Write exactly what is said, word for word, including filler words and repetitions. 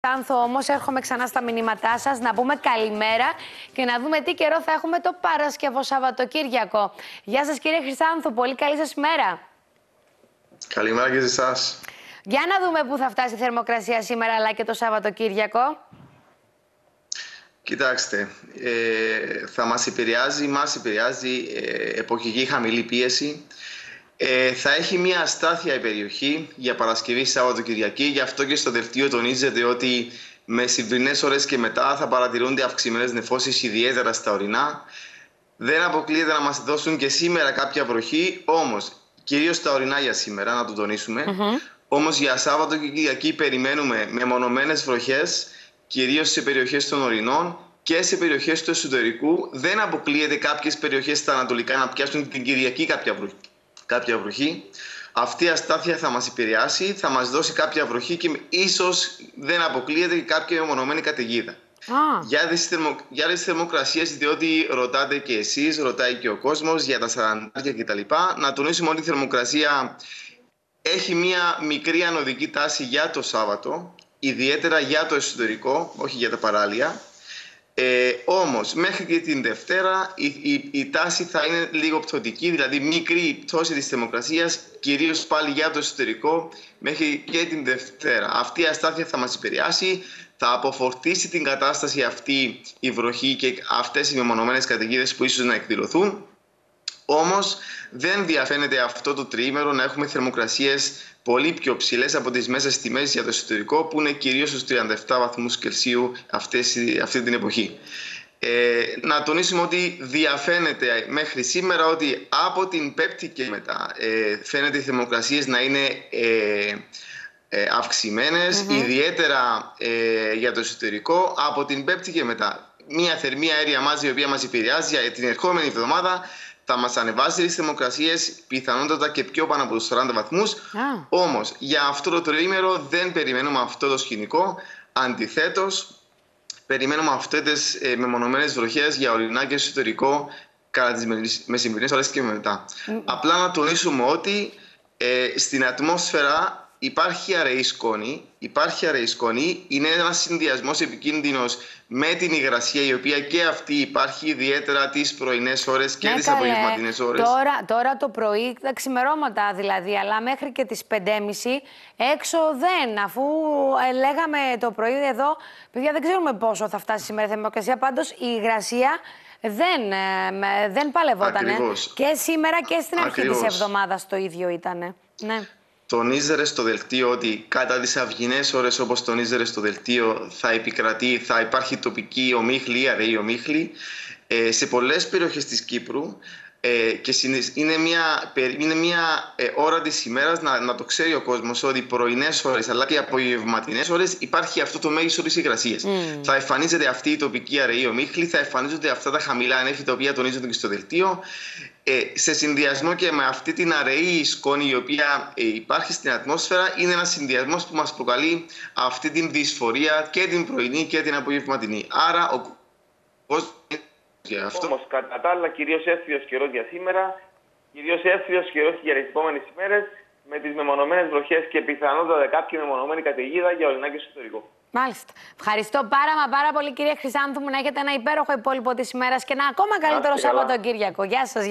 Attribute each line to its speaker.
Speaker 1: Άνθο, όμως έρχομαι ξανά στα μηνύματά σας να πούμε καλημέρα και να δούμε τι καιρό θα έχουμε το Παρασκευό Σαββατοκύριακο. Γεια σας κύριε Χρυσάνθου, πολύ καλή σας ημέρα.
Speaker 2: Καλημέρα και σε εσάς.
Speaker 1: Για να δούμε πού θα φτάσει η θερμοκρασία σήμερα αλλά και το Σαββατοκύριακο.
Speaker 2: Κοιτάξτε, ε, θα μας επηρεάζει, μας επηρεάζει ε, εποχική χαμηλή πίεση. Ε, θα έχει μια αστάθεια η περιοχή για Παρασκευή Σαββατοκυριακή, γι' αυτό και στο δελτίο τονίζεται ότι μεσημβρινές ώρες και μετά θα παρατηρούνται αυξημένες νεφώσεις, ιδιαίτερα στα ορεινά. Δεν αποκλείεται να μας δώσουν και σήμερα κάποια βροχή, όμως κυρίως στα ορεινά για σήμερα, να το τονίσουμε. Mm-hmm. Όμως για Σαββατοκυριακή περιμένουμε μεμονωμένες βροχές, κυρίως σε περιοχές των ορεινών και σε περιοχές του εσωτερικού. Δεν αποκλείεται κάποιες περιοχές στα ανατολικά να πιάσουν την Κυριακή κάποια βροχή. κάποια βροχή. Αυτή η αστάθεια θα μας επηρεάσει, θα μας δώσει κάποια βροχή και ίσως δεν αποκλείεται και κάποια μεμονωμένη καταιγίδα. Ah. Για τις, θερμο... για τις θερμοκρασίες, διότι ρωτάτε και εσείς, ρωτάει και ο κόσμος για τα σαραντάρια κτλ. Να τονίσουμε ότι η θερμοκρασία έχει μια μικρή ανωδική τάση για το Σάββατο, ιδιαίτερα για το εσωτερικό, όχι για τα παράλια. Ε, όμως μέχρι και την Δευτέρα η, η, η τάση θα είναι λίγο πτωτική, δηλαδή μικρή πτώση της θερμοκρασίας, κυρίως πάλι για το εσωτερικό μέχρι και την Δευτέρα. Αυτή η αστάθεια θα μας επηρεάσει, θα αποφορτήσει την κατάσταση αυτή η βροχή και αυτές οι μεμονωμένες καταιγίδες που ίσως να εκδηλωθούν. Όμως δεν διαφαίνεται αυτό το τριήμερο να έχουμε θερμοκρασίες πολύ πιο ψηλές από τις μέσες τιμές για το εσωτερικό, που είναι κυρίως στους τριάντα επτά βαθμούς Κελσίου αυτές, αυτή την εποχή. Ε, να τονίσουμε ότι διαφαίνεται μέχρι σήμερα ότι από την Πέμπτη και μετά ε, φαίνεται οι θερμοκρασίες να είναι ε, ε, αυξημένες, mm-hmm. ιδιαίτερα ε, για το εσωτερικό. Από την Πέμπτη και μετά μια θερμή αέρια μάζα η οποία μας επηρεάζει για την ερχόμενη εβδομάδα θα μας ανεβάσει τις θερμοκρασίες, πιθανότατα και πιο πάνω από τους σαράντα βαθμούς. Ah. Όμως, για αυτό το τριήμερο δεν περιμένουμε αυτό το σκηνικό. Αντιθέτως, περιμένουμε αυτές τις ε, μεμονωμένες βροχές για ορεινά και εσωτερικό κατά τις μεσημβρινές ώρες και μετά. Mm. Απλά να τονίσουμε ότι ε, στην ατμόσφαιρα υπάρχει αραιή σκόνη, υπάρχει αραιή σκόνη, είναι ένας συνδυασμός επικίνδυνος με την υγρασία, η οποία και αυτή υπάρχει ιδιαίτερα τις πρωινές ώρες και ναι, τις απογευματινές ώρες.
Speaker 1: Τώρα, τώρα το πρωί, τα ξημερώματα δηλαδή, αλλά μέχρι και τις πέντε και μισή έξω δεν, αφού ε, λέγαμε το πρωί εδώ, παιδιά δεν ξέρουμε πόσο θα φτάσει σήμερα η θερμοκρασία, πάντως η υγρασία δεν, ε, δεν παλευότανε. Και σήμερα και στην αρχή Ακριβώς. της εβδομάδας το ίδιο ήτανε. Ναι.
Speaker 2: Τονίζεται στο δελτίο ότι κατά τις αυγινές ώρες, όπως τονίζεται στο δελτίο, θα επικρατεί, θα υπάρχει τοπική ομίχλη, αραιή ομίχλη ε, σε πολλές περιοχές της Κύπρου ε, και είναι μια, είναι μια ε, ώρα της ημέρας να, να το ξέρει ο κόσμος ότι πρωινές ώρες αλλά και απογευματινές ώρες υπάρχει αυτό το μέγιστο της υγρασίας. Mm. Θα εμφανίζεται αυτή η τοπική αραιή ομίχλη, θα εμφανίζονται αυτά τα χαμηλά ανέφη τα οποία τονίζονται και στο δελτίο. Ε, σε συνδυασμό και με αυτή την αραιή σκόνη η οποία ε, υπάρχει στην ατμόσφαιρα, είναι ένας συνδυασμός που μας προκαλεί αυτή την δυσφορία και την πρωινή και την απογευματινή. Άρα ο κόσμος για αυτό.
Speaker 3: Όμως κατά τα άλλα κυρίως εύθυος καιρός για σήμερα, κυρίως εύθυος καιρός για τις επόμενες ημέρες, με τις μεμονωμένες βροχές και πιθανότατα κάποια μεμονωμένη καταιγίδα για ορεινά και εσωτερικό.
Speaker 1: Μάλιστα. Ευχαριστώ πάρα μα πάρα πολύ κύριε Χρυσάνθου μου, να έχετε ένα υπέροχο υπόλοιπο της ημέρας και ένα ακόμα καλύτερο Σαββατοκύριακο. Γεια σας.